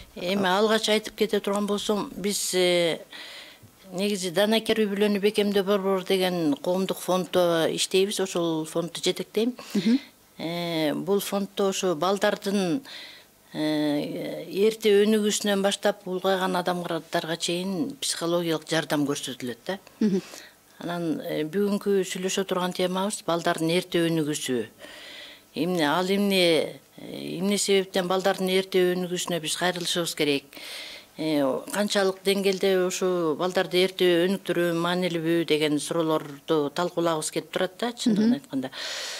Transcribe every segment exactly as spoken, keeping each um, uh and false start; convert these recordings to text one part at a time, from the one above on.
Эми алгач айтып кете турган болсом, биз негизи Данакер үй-бүлөнү бекемдөө борбору деген коомдук фонддо иштейбиз, ошол фондду жетектейм. Бул фонддо ошо балдардын эрте өнүгүүсүнөн баштап улгайган адамдарга чейин психологиялык жардам көрсөтүлөт да. Анан бүгүнкү сүйлөшө турган темабыз балдардын эрте өнүгүүсү. Эмне ал эмне эмне себептен балдардын эрте өнүгүүсүнө биз кайрылышыбыз керек? Канчалык деңгээлде ушу балдарды эрте өнүктүрүү маанилүүбү деген суроолорду талкуулагыбыз келип турат да, чындыгын айтканда.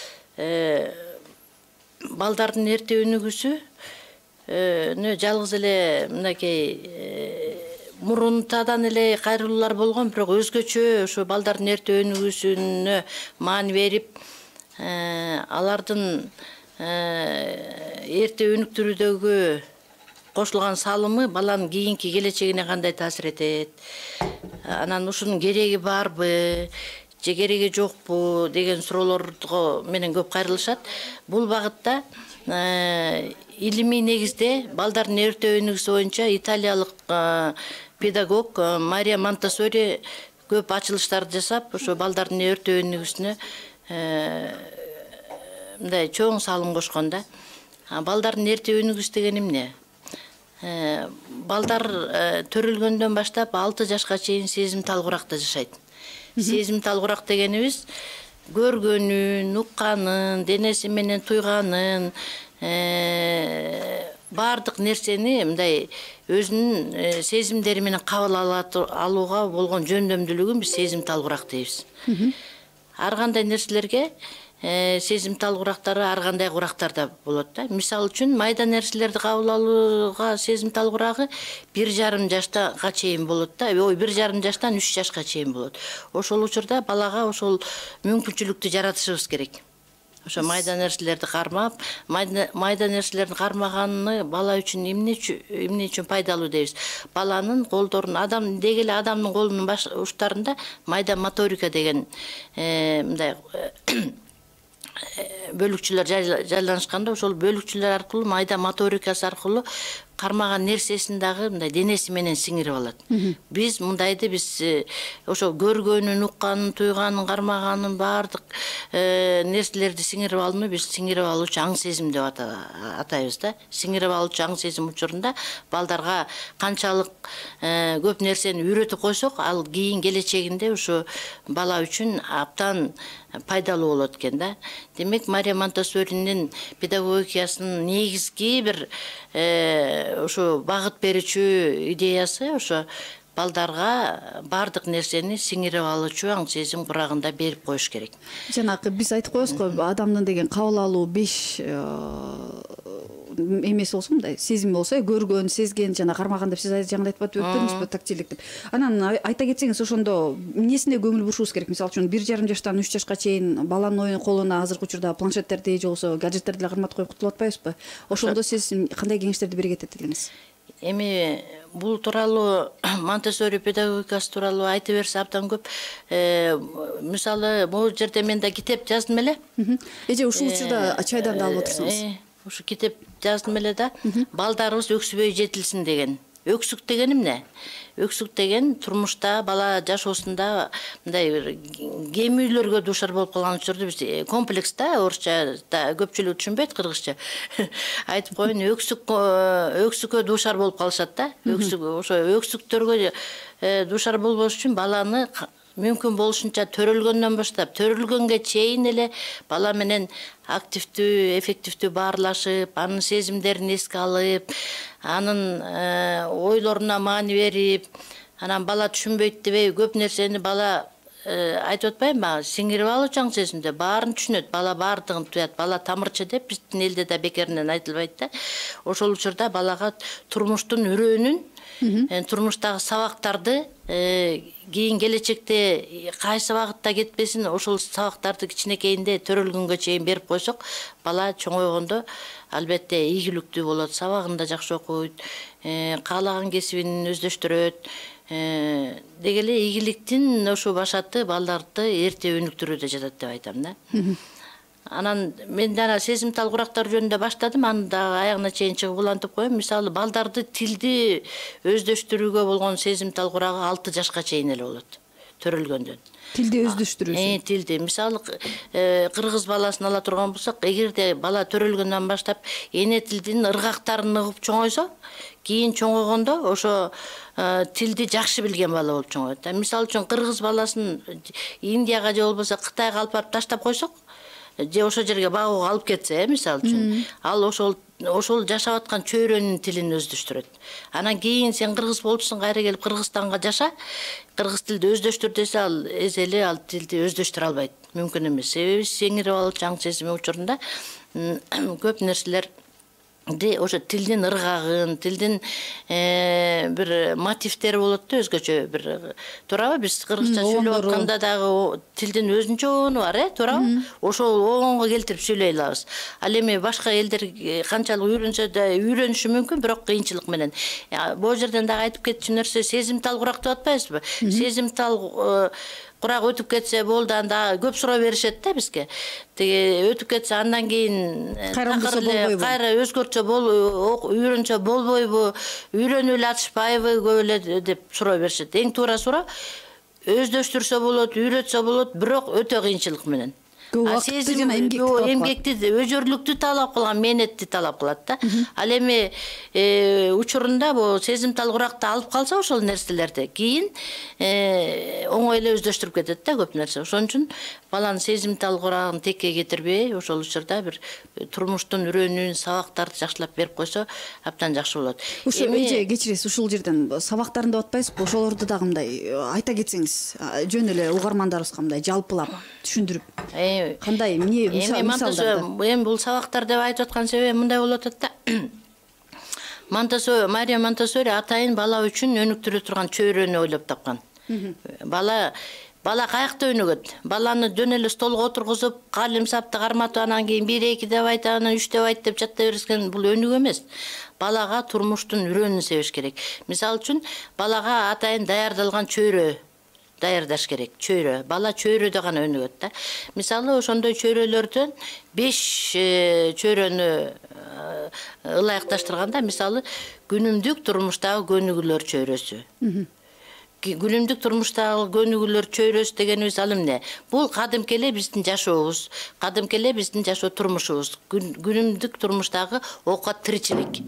Балдардын эрте өнүгүүсү жалгыз эле мынакей мурунтадан эле кайрылуулар болгон, бирок өзгөчө ошо балдардын эрте өнүгүүсүнө маани берип, алардын эрте өнүктүрүүдөгү кошулган салымы баланын кийинки келечегине кандай таасир этет, анан ушунун кереги барбы же кереги жокпу деген суроолорго менен көп кайрылышат. Бул багытта илимий негизде балдардын эрте өнүгүүсү боюнча италиялык педагог Мария Монтессори көп ачылыштарды жасап, ошо балдардын эрте өнүгүүсүнө мындай чоң салым кошкон да. Балдардын эрте өнүгүүсү деген эмне? Балдар төрөлгөндөн баштап алты жашка чейин сезимтал куракта жашайт. Сезимтал курак дегенибиз көргөнүн, укканын, денеси менен туйганын, баардык нерсени мындай өзүнүн сезимдери менен кабыл алууга болгон жөндөмдүүлүгүн биз сезимтал курак дейбиз. Ар кандай нерселерге сезимтал курактары ар кандай курактарда болот да. Мисалы үчүн майда нерселерди кабыл алууга сезимтал курагы бир жарым жаштага чейин болот да. Ой, бир жарым жаштан үч жашка чейин болот. Ошол учурда балага ошол мүмкүнчүлүктү жаратышыбыз керек. Ошо майда нерселерди кармап, майда нерселердин кармаганы бала үчүн эмне эмне үчүн пайдалуу дейбиз. Баланын колдорун, адам деги эле адамдын колунун баш учтарында майда моторика деген мындай бөлүкчүлөр жайланышканда, ошол бөлүкчүлөр аркылуу, майда моторикасы аркылуу кармаган нерсесин дагы мындай денеси менен сиңирип алат. Биз мындайды биз ошо көргөнүн, укканын, туйганын, кармаганын баардык нерселерди сиңирип алууну биз сиңирип алуучу аң сезим деп атайбыз да. Сиңирип алуучу аң сезим учурунда балдарга канчалык көп нерсени үйрөтүп койсок, ал кийин келечегинде ошо бала үчүн абдан пайдалуу болот экен да. Демек, Мария Монтессоринин педагогикасынын негизги бир ошо багыт берүүчү идеясы ошо балдарга баардык нерсени сиңирип алуучу аң сезим курагында берип коюш керек. Жанагы биз айтып коебуз го, адамдын деген кабыл алуу беш эмеси болсо, мындай сезими болсо, көргөн, сезген, жана кармаган деп сиз жаңы айтып өттүңүзбү, тактилдик деп. Анан айта кетсеңиз, ошондо эмнесине көңүл бурушубуз керек? Мисалы үчүн бир жарым жаштан үч жашка чейин баланын оюн колуна азыркы учурда планшеттерди же болбосо гаджеттерди карматып коюп кутулуп атпайбызбы? Ошондо сиз кандай кеңештерди бере кетет элеңиз? Эми бул тууралуу Монтессори педагогикасы тууралуу айтып берсе абдан көп. Мисалы, бул жерде мен да китеп жаздым эле. Эже ушул учурда чайдан да алып отурсуңуз. Ушу китеп жаздым эле да. Балдарыбыз өксүбөй жетилсин деген. Өксүк деген эмне? Өксүк деген турмушта, бала жашоосунда мындай бир кемүүлөргө дуушар болуп калган учурда биз комплекс да, орусча да көпчүлүк түшүнбөйт, кыргызча айтып коеюн, өксүк өксүккө дуушар болуп калышат да. Өксүк, ошо өксүктөргө дуушар болбош үчүн баланы мүмкүн болушунча төрөлгөндөн баштап, төрөлгөнгө чейин эле бала менен активдүү, эффективдүү баарлашып, анын сезимдерин эске алып, анын ойлоруна маани берип, анан бала түшүнбөйт дебей, көп нерсени бала айтып атпайбы, сиңирип алуучу аң сезимде баарын түшүнөт, бала баардыгын туят, бала тамырчы деп биздин элде да бекеринен айтылбайт да. Ошол учурда балага турмуштун үрөөнүн, турмуштагы сабактарды кийин келечекте кайсы багытта кетпесин, ошол сабактарды кичинекейинде төрөлгөнгө чейин берип койсок, бала чоңойгондо албетте ийгиликтүү болот, сабагын да жакшы окуйт, каалаган кесибин өздөштүрөт. Деги эле ийгиликтин ошо башаты балдарды эрте өнүктүрүүдө жатат деп айтам да. Анан мен жана сезимтал курактар жөнүндө баштадым, аны дагы аягына чейин чыгып улантып коем. Мисалы балдарды тилди өздөштүрүүгө болгон сезимтал курагы алты жашка чейин эле болот төрөлгөндөн. Тилди өздөштүрүүсү. Э, тилди. Мисалы кыргыз баласын ала турган болсок, эгерде бала төрөлгөндөн баштап эне тилдин ыргактарын ыгып чоңойсо, кийин чоңойгондо ошо тилди жакшы билген бала болуп чоңоет. Мисалы үчүн кыргыз баласын Индияга же болбосо Кытайга алып барып таштап койсок, же ошол жерге багууга алып кетсе, мисалы үчүн, ал ошол ошол жашап аткан чөйрөнүн тилин өздөштүрөт. Анан кийин сен кыргыз болчусуң, кайра келип Кыргызстанга жаша, кыргыз тилди өздөштүр десе, ал эзели ал тилди өздөштүрө албайт. Мүмкүн эмес. Себеби сеңирип алып жаңы сезими учурунда көп нерселер ошо тилдин ыргагын, тилдин бир мотивтери болот да, өзгөчө бир. Туурабы? Биз кыргызча сүйлөп атканда дагы тилдин өзүнчө оңу бар, э, туурабы? Ошол оңго келтирип сүйлөй алабыз. Ал эми башка элдер канчалык үйрөнсө да үйрөнүшү мүмкүн, бирок кыйынчылык менен. Бул жерден дагы айтып кетчү нерсе сезимтал курак деп атпайбызбы? Сезимтал курак өтүп кетсе болду, анда көп суроо беришет да бизге. Теги өтүп кетсе андан кийин кайра өзгөрчө бол, үйрөнчө болбойбу, үйрөнүп эле атышпайбы көп эле деп суроо беришет. Эң туура суроо өздөштүрсө болот, үйрөтсө болот, бирок өтө кыйынчылык менен. Эмгекти, өжөрлүктү талап кылган, мээнетти талап кылат да. Ал эми учурунда бул сезимтал куракты алып калса ошол нерселерди кийин оңой эле өздөштүрүп кетет да көп нерсе. Ошон үчүн баланын сезимтал курагын текке кетирбей, ошол учурда бир турмуштун үрөнүүн, сабактарды жакшылап берип койсо абдан жакшы болот. Ошо эже кечиресиз, ушул жерден сабактарын деп атпайсызбы? Ошолорду дагы мындай айта кетсеңиз, жөн эле угармандарыбызга мындай жалпылап түшүндүрүп. Кандай эмне мисалдар? Эми бул сабактар деп айтып аткан себебим мындай болуп атат да. Монтессори, Мария Монтессори атайын бала үчүн өнүктүрө турган чөйрөнү ойлоп тапкан. Бала Бала каякта өнүгөт? Баланы жөн эле столго отургузуп, калем сапты карматып, анан кийин бир эки деп айт, анан үч деп айт деп жатта берсең, бул өнүгүү эмес. Балага турмуштун үрөнүн себеш керек. Мисалы үчүн, балага атайын даярдалган чөйрө даярдаш керек. Чөйрө. Бала чөйрөдө гана өнүгөт да. Мисалы, ошондой чөйрөлөрдөн беш чөйрөнү ылайыкташтырганда, мисалы, күнүмдүк турмуштагы көнүгүүлөр чөйрөсү. Күнүмдүк турмуштагы көнүгүүлөр чөйрөсү дегенибиз ал эмне? Бул кадимки эле биздин жашообуз, кадимки эле биздин жашоо турмушубуз, күнүмдүк турмуштагы оокат тиричилик.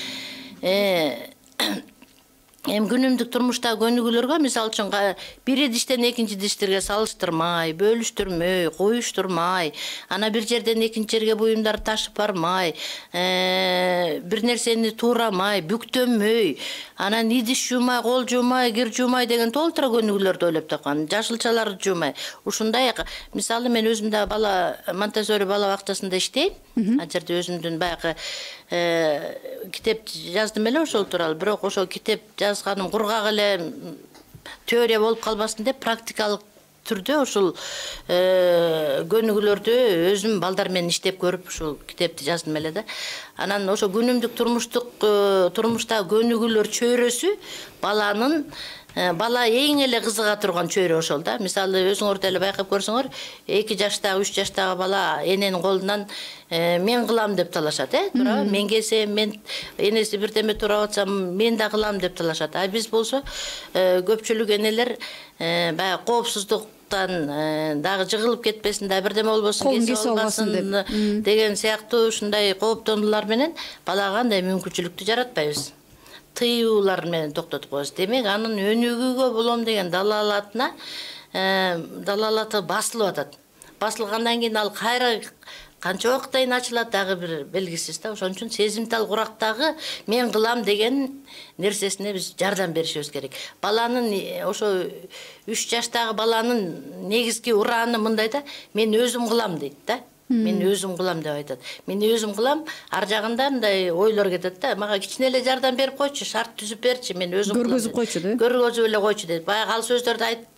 Эми күнүмдүк турмуштагы көнүгүүлөргө, мисалы үчүн, бир идиштен экинчи идиштерге салыштырмай, бөлүштүрмөй, коюштурмай, ана бир жерден экинчи жерге буюмдар ташып бармай, бир нерсени туурамай, бүктөмөй, анан идиш жуумай, кол жуумай, кир жуумай деген толтура көнүгүүлөрдү ойлоп тапкан, жашылчаларды жуумай. Ушундай, мисалы, мен өзүм да бала Монтессори бала бакчасында иштейм. Ал жерде өзүмдүн баягы китеп жаздым эле ошол тууралуу, бирок ошол китеп жазганым кургак эле теория болуп калбасын деп практикалык түрдө ошол көнүгүүлөрдү өзүм балдар менен иштеп көрүп ушул китепти жаздым эле да. Анан ошо күнүмдүк турмуштук турмуштагы көнүгүүлөр чөйрөсү баланын бала эң эле кызыга турган чөйрө ошол да. Мисалы, өзүңөр деле байкап көрсөңөр, эки жаштагы, үч жаштагы бала эненин колунан мен кылам деп талашат, э? Туурабы? Мен келсем, мен энеси бирдеме турап атсам, мен да кылам деп талашат. А биз болсо көпчүлүк энелер баягы коопсуздуктан дагы жыгылып кетпесин, да бирдеме болбосун, кесе албасын деген сыяктуу ушундай кооптонуулар менен балага андай мүмкүнчүлүктү жаратпайбыз. Тыюулар менен токтотуп коебуз. Демек, анын өнүгүүгө болом деген далаалатына далаалаты басылып атат. Басылгандан кийин ал кайра канча убакыттан ачылат дагы бир белгисиз да. Ошон үчүн сезимтал курактагы мен кылам деген нерсесине биз жардам беришибиз керек. Баланын ошо үч жаштагы баланын негизги урааны мындай да, мен өзүм кылам дейт да. Мен өзүм кылам деп айтат. Мен өзүм кылам, ар жагында мындай ойлор кетет да. Мага кичине эле жардам берип койчу, шарт түзүп берчи, мен өзүм кылам. Көргөзүп койчу да. Көргөзүп эле койчу дейт. Баягы ал сөздөрдү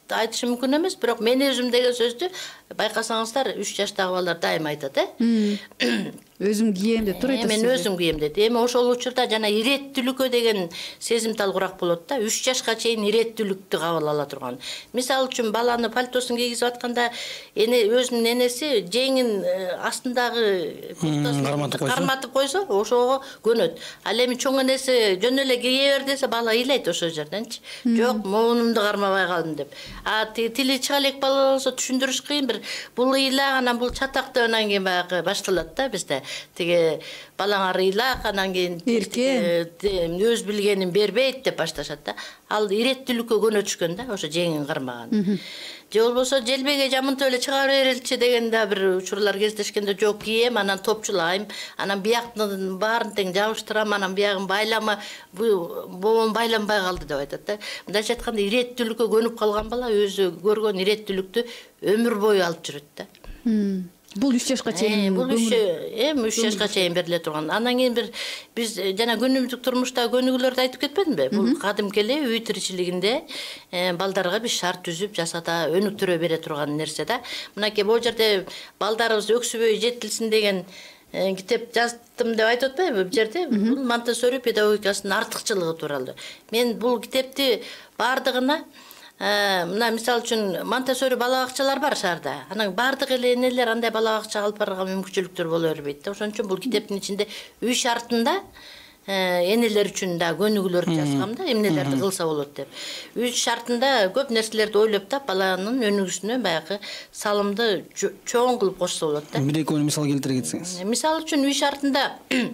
айтышы мүмкүн эмес, бирок мен өзүм деген сөздү байкасаңыздар үч жаштагы балдар дайым айтат, э. Өзүм кием деп тур айтасыз. Мен өзүм кием дейт. Эми ошол учурда жана иреттүүлүккө деген сезимталгыраак болот да. үч жашка чейин иреттүүлүктү кабыл ала турган. Мисалы үчүн баланы пальтосун кийгизип атканда эне өзүнүн энеси жеңин астындагы курткасын карматып койсо, ошого көнөт. Ал эми чоң энеси жөн эле кие бер десе, бала ыйлайт ошол жерденчи. Жок, моунумду кармабай калдым деп. А тили чыга элек бала болсо түшүндүрүш кыйын, бир бул ыйлак, анан бул чатак деп анан кийин баягы башталат да бизде. Тиги балаңар ыйлак, анан кийин эркен өз билгенин бербейт деп башташат да. Ал иреттүүлүккө көнө түшкөн да, ошо жеңин кармаган. Же болбосо желбеге жамынтып эле чыга береличи деген да бир учурлар кездешкенде, жок кийем, анан топчулайм, анан бияктын баарын тең жабыштырам, анан биягын байлама, бобом байланбай калды деп айтат да. Мындайча айтканда иреттүүлүккө көнүп калган бала өзү көргөн иреттүүлүктү өмүр бою алып жүрөт да. Бул үч жашка чейин. Бул эми үч жашка чейин бериле турган. Андан кийин бир биз жана күнүмдүк турмушта көнүгүүлөрдү айтып кетпедимби? Бул кадимки эле үй тиричилигинде балдарга биз шарт түзүп жасата өнүктүрө бере турган нерсе да. Мынакей бул жерде балдарыбыз өксүбөй жетилсин деген китеп жаздым деп айтып атпайбы бул жерде? Бул Монтессори педагогикасынын артыкчылыгы тууралуу. Мен бул китепти бардыгына мына мисалы үчүн Монтессори бала бакчалар бар шаарда. Анан бардык эле энелер андай бала бакчага алып барганга мүмкүнчүлүктөр боло бербейт да. Ошон үчүн бул китептин ичинде үй шартында энелер үчүн да көнүгүүлөрдү жазгам да, эмнелерди кылса болот деп. Үй шартында көп нерселерди ойлоп тап баланын өнүгүүсүнө баягы салымды чоң кылып кошсо болот да. Бир экөөнү мисал келтире кетсеңиз. Мисалы үчүн үй шартында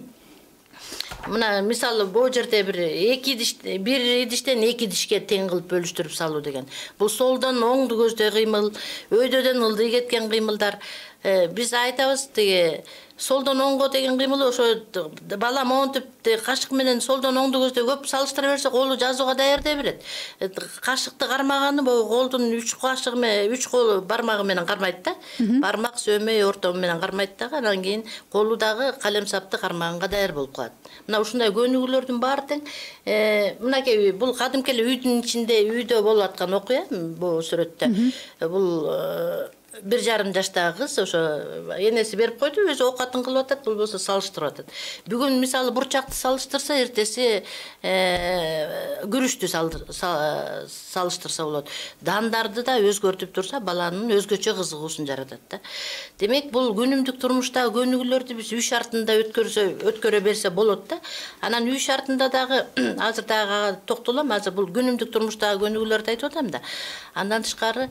мына мисалы бул жерде бир эки идиш, бир идиштен эки идишке тең кылып бөлүштүрүп салуу деген. Бул солдон оңду көздөй кыймыл, өйдөдөн ылдый кеткен кыймылдар. Биз айтабыз тиги солдон оңго деген кыймыл ошо бала монтип кашык менен солдон оңду көздөй көп салыштыра берсе колу жазууга даярдай берет. Кашыкты кармаганы бул колдун үч кашыгы менен үч колу бармагы менен кармайт да. Бармак сөөмөй ортом менен кармайт дагы, анан кийин колу дагы калемсапты кармаганга даяр болуп калат. Мына ушундай көнүгүүлөрдүн баары тең мынакей бул кадимки эле үйдүн ичинде үйдө болуп аткан окуя бул сүрөттө. Бул бир жарым жаштагы кыз ошо энеси берип койду, өзү оокатын кылып атат, бул болсо салыштырып атат. Бүгүн мисалы бурчакты салыштырса, эртеси күрүчтү салыштырса болот. Дандарды да өзгөртүп турса, баланын өзгөчө кызыгуусун жаратат да. Демек, бул күнүмдүк турмуштагы көнүгүүлөрдү биз үй шартында өткөрсө, өткөрө берсе болот да. Анан үй шартында дагы азыр дагы токтолом, азыр бул күнүмдүк турмуштагы көнүгүүлөрдү айтып атам да. Андан тышкары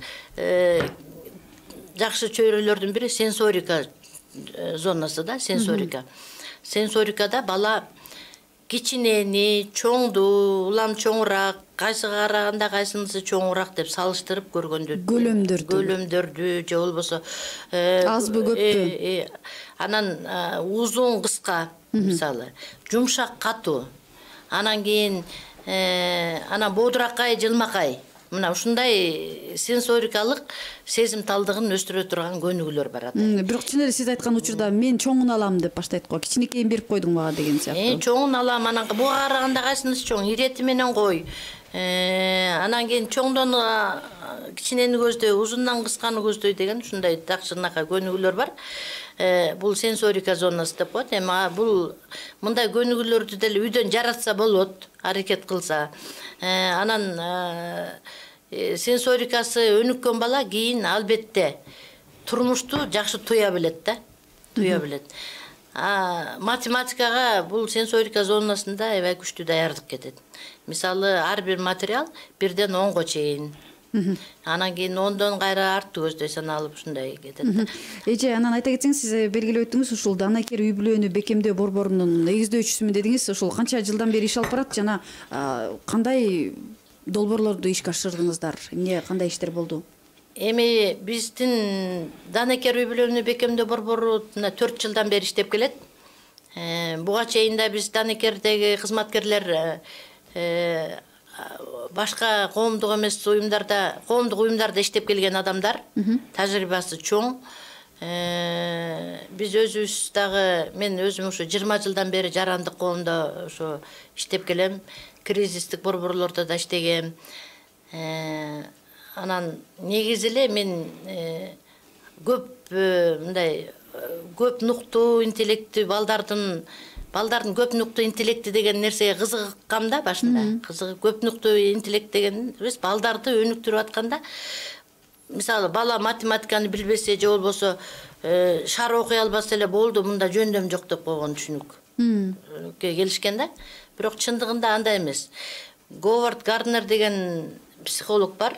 жакшы чөйрөлөрдүн бири сенсорика зонасы да, сенсорика. Сенсорикада бала кичинени, чоңду, улам чоңураак, кайсыга караганда кайсынысы чоңураак деп салыштырып көргөндү. Көлөмдөрдү. Көлөмдөрдү же болбосо азбы көппү. Анан узун кыска мисалы, жумшак катуу. Анан кийин анан боодуракай, жылмакай. Мына ушундай сенсорикалык сезимталдыгын өстүрө турган көнүгүүлөр бар ата. Бирок чын эле сиз айткан учурда мен чоңун алам деп баштайт го. Кичинекейин берип койдуң мага деген сыяктуу. Э, чоңун алам, анан буга караганда кайсынысы чоң, ирети менен кой. Анан кийин чоңдон кичинени көздөй, узундан кысканы көздөй деген ушундай такшырнакай көнүгүүлөр бар. Бул сенсорика зонасы деп коет. Эми бул мындай көнүгүүлөрдү деле үйдөн жаратса болот, аракет кылса. Анан сенсорикасы өнүккөн бала кийин албетте турмушту жакшы туя билет да, туя билет. Математикага бул сенсорика зонасында аябай күчтүү даярдык кетет. Мисалы, ар бир материал бирден онго чейин. Анан кийин ондон кайра артты көздөй саналып ушундай кетет. Эже, анан айта кетсеңиз, сиз белгилеп өттүңүз, ушул данакер үй бүлөнү бекемдөө борборунун негиздөөчүсүмүн дедиңиз. Ушул канча жылдан бери иш алып барат жана кандай долбоорлорду ишке ашырдыңыздар? Эмне, кандай иштер болду? Эми биздин данакер үй бүлөнү бекемдөө борбору төрт жылдан бери иштеп келет. Буга чейин да биз данакердеги кызматкерлер башка коомдук эмес уюмдарда, коомдук уюмдарда иштеп келген адамдар, тажрыйбасы чоң. Биз өзүбүз дагы, мен өзүм ушу жыйырма жылдан бери жарандык коомдо ошо иштеп келем. Кризистик борборлордо да иштегем. анан негизи эле мен көп мындай көп нуктуу интеллекти балдардын балдардын көп нуктуу интеллекти деген нерсеге кызыккам да башында. Кызыгып көп нуктуу интеллект деген эмес, балдарды өнүктүрүп атканда мисалы бала математиканы билбесе же болбосо шар окуй албаса эле болду, мында жөндөм жок деп койгон түшүнүккө келишкен да. Бирок чындыгында андай эмес. Говард Гарднер деген психолог бар.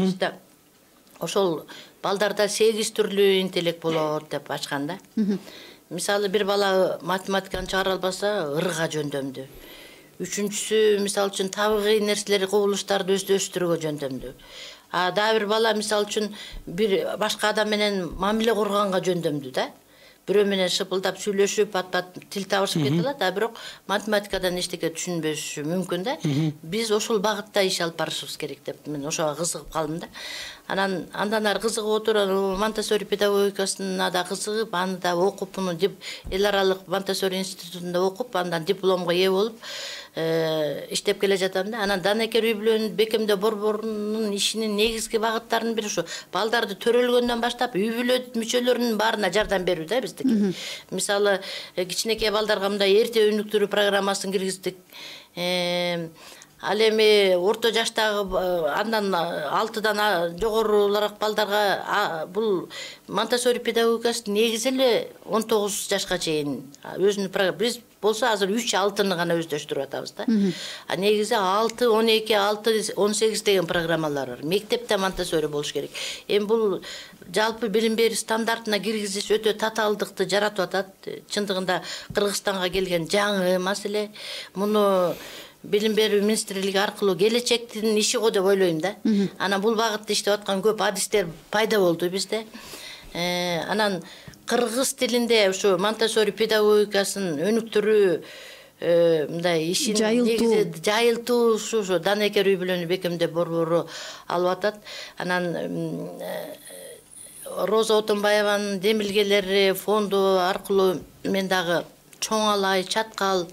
Ошол балдарда сегиз түрлүү интеллект болот деп ачкан да. Мисалы бир бала математиканы чыгара албаса, ырга жөндөмдүү. Үчүнчүсү мисалы үчүн табигый нерселер, кубулуштарды өздөштүрүүгө жөндөмдүү. А дагы бир бала мисалы үчүн бир башка адам менен мамиле курганга жөндөмдүү да. Бирөө менен шыпылдап сүйлөшүп, пат-пат тил табышып кете алат, а бирок математикадан эчтеке түшүнбөшү мүмкүн да. Биз ошол багытта иш алып барышыбыз керек деп мен ошого кызыгып калдым да. Анан андан ары кызыгып отуруп, Монтессори педагогикасына да кызыгып, аны да окуп, муну деп эл аралык Монтессори институтунда окуп, андан дипломго ээ болуп иштеп келе жатам да. Анан Данекер үй бүлөнүн бекемдөө борборунун ишинин негизги багыттарынын бири ушу балдарды төрөлгөндөн баштап үй бүлө мүчөлөрүнүн баарына жардам берүү да биздики. Мисалы кичинекей балдарга мындай эрте өнүктүрүү программасын киргиздик. Ал эми орто жаштагы андан алтыдан жогорулаак балдарга бул Монтессори педагогикасы негизи эле он тогуз жашка чейин өзүнүн программа. Биз болсо азыр үч алтыны гана өздөштүрүп атабыз да. А негизи алты, он эки, алты, он сегиз деген программалар бар. Мектепте Монтессори болуш керек. Эми бул жалпы билим берүү стандартына киргизиш өтө татаалдыкты жаратып атат. Чындыгында Кыргызстанга келген жаңы маселе. Муну билим берүү министрлиги аркылуу келечектин иши го деп ойлойм да. Анан бул багытта иштеп аткан көп адистер пайда болду бизде. Анан кыргыз тилинде ушу Монтессори педагогикасын өнүктүрүү мындай ишин негизи жайылтуу ушу Данекер үй бүлөнү бекемдөө борбору алып атат. Анан Роза Отонбаеванын демилгелери фонду аркылуу мен дагы Чоң Алай, Чаткал,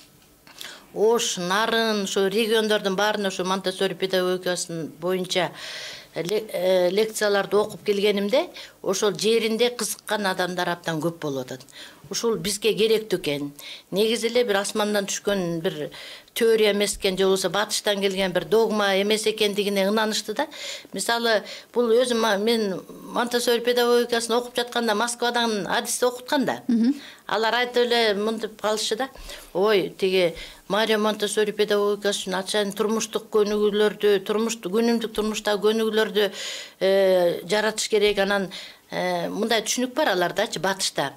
Ош, Нарын, ошо региондордун баарына ошо Монтессори педагогикасынын боюнча лекцияларды окуп келгенимде, ошол жеринде кызыккан адамдар абдан көп болуп атат. Ушул бизге керектүү экен. Негизи эле бир асмандан түшкөн бир теория эмес экен, же болбосо батыштан келген бир догма эмес экендигине ынанышты да. Мисалы, бул өзүм мен Монтессори педагогикасын окуп жатканда Москвадан адисти окуткан да. Алар айтып эле мынтип калышчу да. Ой, тиги Марио Монтессори педагогикасы үчүн атчайын турмуштук көнүгүүлөрдү, турмуштук күнүмдүк турмуштагы көнүгүүлөрдү жаратыш керек. Анан мындай түшүнүк бар алардачы батышта.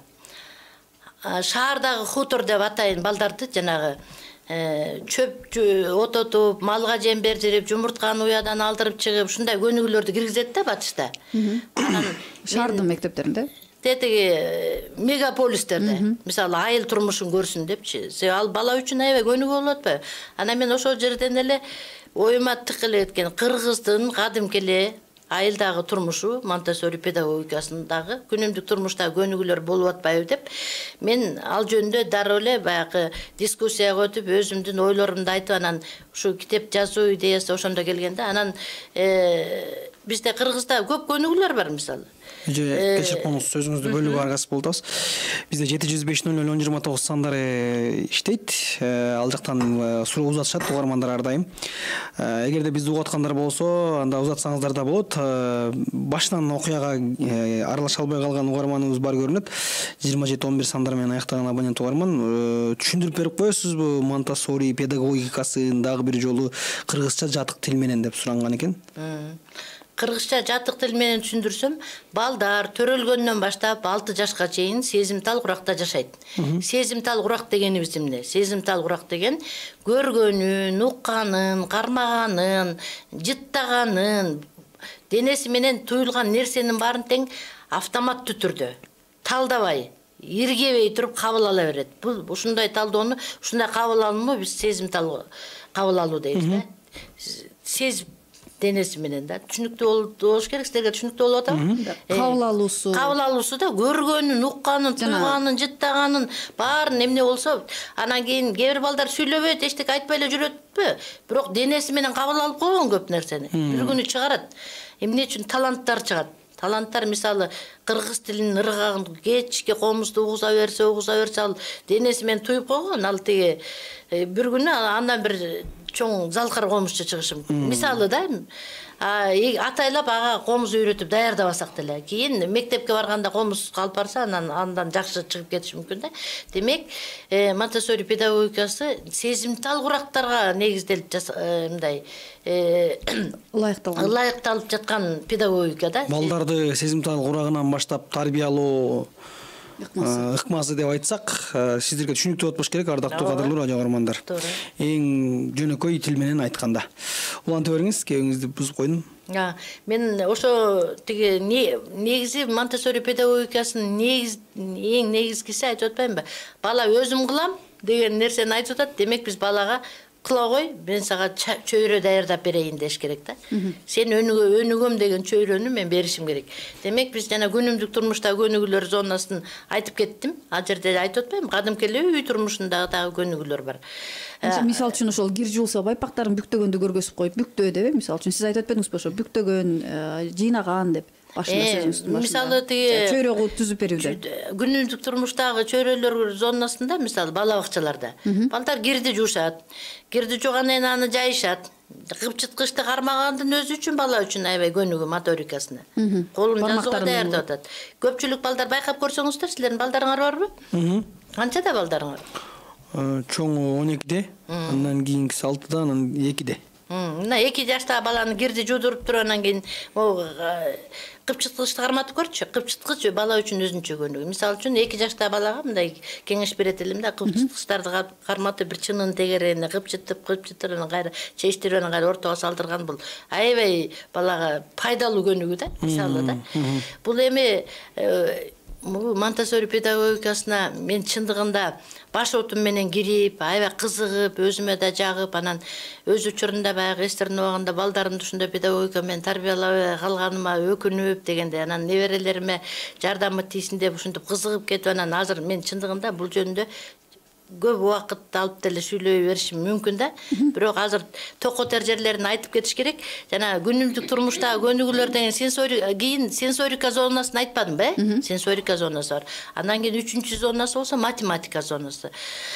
Шаардагы хутор деп атайын балдарды, жанагы чөп ототуп, малга жем бердирип, жумуртканы уядан алдырып чыгып, ушундай көнүгүүлөрдү киргизет да батышта. Шаардын мектептеринде? Тетиги мегаполистерде, мисалы айыл турмушун көрсүн депчи. Ал бала үчүн аябай көнүгүү болуп атпайбы? Анан мен ошол жерден эле оюма тыкылып кеткен кыргыздын кадимки эле айылдагы турмушу, Монтессори педагогикасындагы күнүмдүк турмуштагы көнүгүүлөр болуп атпайбы деп, мен ал жөнүндө дароо эле баягы дискуссияга өтүп, өзүмдүн ойлорумду айтып, анан ушу китеп жазуу идеясы ошондо келген да. Анан бизде Кыргызда көп көнүгүүлөр бар мисалы. Же кечирип коңуз, сөзүңүздү бөлүп аргасыз болуп атабыз. Бизде жети жүз беш нөл нөл он жыйырма тогуз сандары иштейт. Ал жактан суроо узатышат угармандар ар дайым. Эгерде бизди угуп аткандар болсо, анда узатсаңыздар да болот. Башынан окуяга аралаша албай калган угарманыбыз бар көрүнөт. жыйырма жети он бир сандар менен аяктаган абонент угарман. Түшүндүрүп берип коесузбу Монтессори педагогикасын дагы бир жолу кыргызча жатык тил менен деп суранган экен. Кыргызча жатык тил менен түшүндүрсөм, балдар төрөлгөндөн баштап алты жашка чейин сезимтал куракта жашайт. Сезимтал курак дегенибиз эмне? Сезимтал курак деген көргөнүн, укканын, кармаганын, жыттаганын, денеси менен туюлган нерсенин баарын тең автоматтуу түрдө, талдабай, иргебей туруп кабыл ала берет. Бул ушундай талдоону, ушундай кабыл алууну биз сезимтал кабыл алуу дейбиз да. Сезип денеси менен да түшүнүктүү болуш керек. Силерге түшүнүктүү болуп атабы? Кабыл алуусу. Кабыл алуусу да көргөнүн, укканын, туйганын, жыттаганын баарын эмне болсо, анан кийин кээ бир балдар сүйлөбөйт, эчтеке айтпай эле жүрөтпү? Бирок денеси менен кабыл алып койгон көп нерсени. Бир күнү чыгарат. Эмне үчүн таланттар чыгат? Таланттар мисалы кыргыз тилинин ыргагын кечке комузду угуза берсе, угуза берсе ал денеси менен туюп койгон. Ал тиги бир күнү андан бир чоң залкар комузчу чыгышы мүмкүн. Мисалы да атайлап ага комуз үйрөтүп даярдабасак деле кийин мектепке барганда комуз алып барса анан андан жакшы чыгып кетиши мүмкүн да. Демек, Монтессори педагогикасы сезимтал курактарга негизделип мындай ылайыкталган. ылайыкталып жаткан педагогика да. Балдарды сезимтал курагынан баштап тарбиялоо ыкмасы деп айтсак, сиздерге түшүнүктүү болуш керек, ардактуу кадырлуу радио көрөрмандар. Эң жөнөкөй тил менен айтканда. Улантып бериңиз, кебиңизди бузуп койдум. Мен ошо тиги негизи Монтессори педагогикасынын негиз эң негизгиси айтып атпаймынбы? Бала өзүм кылам деген нерсени айтып атат. Демек биз балага кыла кой, мен сага чөйрө даярдап берейин деш керек да. Сен өнүгө өнүгөм деген чөйрөнү мен беришим керек. Демек биз жана күнүмдүк турмушта көнүгүүлөр зонасын айтып кеттим. Ал жерде айтып атпаймынбы? Кадимки эле үй турмушунда дагы көнүгүүлөр бар. Мисалы үчүн ошол кир жуулса байпактарын бүктөгөндү көргөзүп коюп, бүктөө деп, мисалы үчүн сиз айтып атпадыңызбы ошо бүктөгөн, жыйнаган деп. Мисалы тиги чөйрө түзүп берүүдө. Күнүмдүк турмуштагы чөйрөлөр зонасында, мисалы бала бакчаларда балдар кирди жуушат. Кирди жуугандан кийин аны жайышат. Кыпчыткычты кармагандын өзү үчүн бала үчүн аябай көнүгүү моторикасына. Колун жазууга даярдап атат. Көпчүлүк балдар байкап көрсөңүздөр, силердин балдарыңар барбы? Канчада балдарыңар? Чоңу он экиде, андан кийинкиси алтыда, анан экиде. Мына эки жаштагы баланы кирди жуудуруп туруп анан кийин кыпчыткычты карматып көрчү. Кыпчыткыч бала үчүн өзүнчө көнүгүү. Мисалы үчүн эки жаштагы балага мындай кеңеш берет элем да, кыпчыткычтарды карматып бир чынын тегерене кыпчытып, кыпчытып анан кайра чечтирип анан кайра ортого салдырган бул аябай балага пайдалуу көнүгүү да, мисалы да. Бул эми Монтессори педагогикасына мен чындыгында баш отум менен кирип, аябай кызыгып, өзүмө да жагып, анан өз учурунда баягы эстерине убагында балдарымды ушундай педагогика менен тарбиялабай калганыма өкүнүп дегенде, анан неберелериме жардамы тийсин деп ушинтип кызыгып кетип, анан азыр мен чындыгында бул жөнүндө көп убакыт алып деле сүйлөй беришим мүмкүн да. Бирок азыр токотер жерлерин айтып кетиш керек. Жана күнүмдүк турмуштагы көнүгүүлөр деген сенсорика, кийин сенсорика зонасын айтпадымбы, э? Сенсорика зонасы бар. Андан кийин үчүнчү зонасы болсо математика зонасы.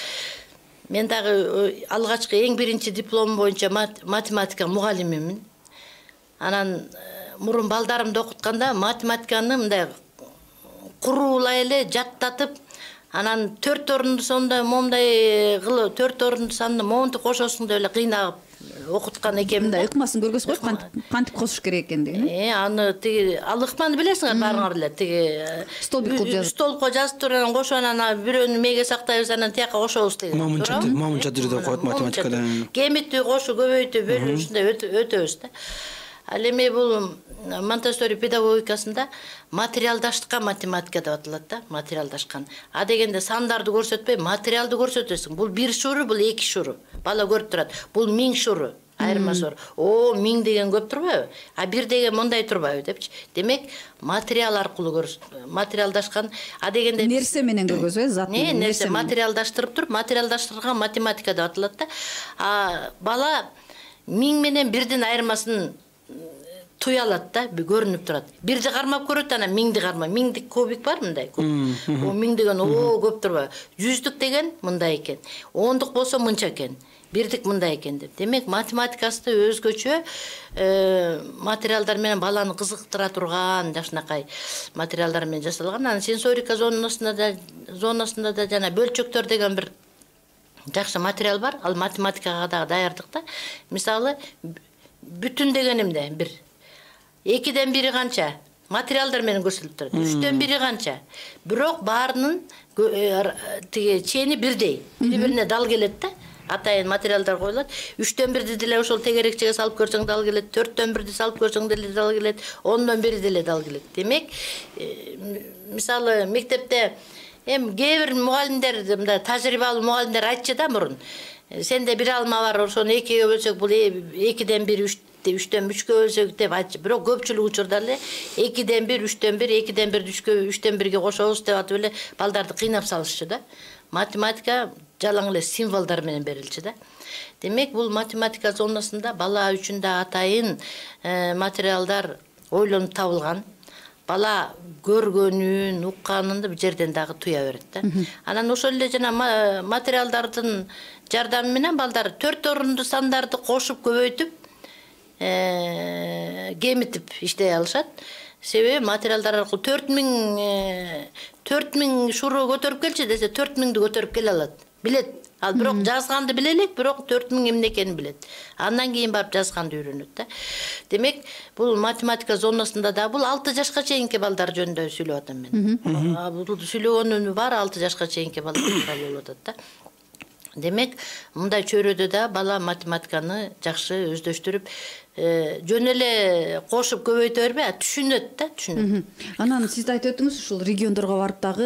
Мен дагы алгачкы эң биринчи дипломум боюнча математика мугалимимин. Анан мурун балдарымды окутканда математиканы мындай куруулай эле жаттатып, анан төрт орунду сонда момундай кылып, төрт орунду санды момунтип кошосуң деп эле кыйнап окуткан экенмин да. Ыкмасын көргөзүп коюп, кантип кошуш керек экендигин. Э, аны тиги ал ыкманы билесиңер баарыңар эле. Тиги столбик кылып жазып, столбикко жазып туруп анан кошуп анан бирөөнү мээге сактайбыз, анан тияка кошобуз деген. Мамынча, мамынча түрдө коет математикада. Кемитти кошу, көбөйтүп, бөлүп ушундай өтөбүз да. Ал эми бул Монтессори педагогикасында материалдаштыкка математика деп аталат да, материалдашкан. А дегенде сандарды көрсөтпөй, материалды көрсөтөсүң. Бул бир шуру, бул эки шуру. Бала көрүп турат. Бул миң шуру. Айырмасы бар. О, миң деген көп турбайбы? А бир деген мындай турбайбы депчи. Демек, материал аркылуу материалдашкан. А дегенде нерсе менен көргөзөбүз, э, зат менен. Нерсе материалдаштырып туруп, материалдаштырган математика деп аталат да. А бала миң менен бирдин айырмасын туя алат да, көрүнүп турат. Бирди кармап көрөт, анан миңди карма. Миңдик кубик бар мындай. О, миң деген о, көп турбайбы? Жүздүк деген мындай экен. Ондук болсо мынча экен. Бирдик мындай экен деп. Демек, математикасы өзгөчө материалдар менен баланы кызыктыра турган, жакшынакай материалдар менен жасалган. Анан сенсорика зонасында да зонасында да жана бөлчөктөр деген бир жакшы материал бар. Ал математикага да даярдык да. Мисалы, бүтүн деген эмне? Бир экиден бири канча? Материалдар менен көрсөтүлүп турат. үчтөн бири канча? Бирок баарынын тиги чени бирдей. Бири-бирине дал келет да. Атайын материалдар коюлат. үчтөн бирди деле ошол тегерекчеге салып көрсөң дал келет. төрттөн бирди салып көрсөң деле дал келет. ондон бири деле дал келет. Демек, мисалы мектепте эми кээ бир мугалимдер, мындай тажрыйбалуу мугалимдер айтчы да мурун. Сенде бир алма бар, ошону экиге бөлсөк бул экиден бири үчтөн үчкө бөлсөк деп айтчу. Бирок көпчүлүк учурда эле экиден бир, үчтөн бир, экиден бир үчкө, үчтөн бирге кошобуз деп атып эле балдарды кыйнап салышчу да. Математика жалаң эле символдор менен берилчү да. Демек, бул математика зонасында бала үчүн да атайын материалдар ойлонуп табылган. Бала көргөнүн, укканын да бир жерден дагы туя берет да. Анан ошол эле жана материалдардын жардамы менен балдар төрт орунду сандарды кошуп көбөйтүп, кемитип иштей алышат. Себеби материалдар аркылуу төрт миң шуру көтөрүп келчи десе төрт миңди көтөрүп келе алат. Билет. Ал бирок жазганды биле элек, бирок төрт миң эмне экенин билет. Андан кийин барып жазганды үйрөнөт да. Демек, бул математика зонасында да бул алты жашка чейинки балдар жөнүндө сүйлөп атам мен. Бул сүйлөгөнүн баары алты жашка чейинки балдар болуп атат да. Демек, мындай чөйрөдө да бала математиканы жакшы өздөштүрүп, жөн эле кошуп көбөйтө бербей, түшүнөт да, түшүнөт. Анан сиз да айтып өттүңүз, ушул региондорго барып дагы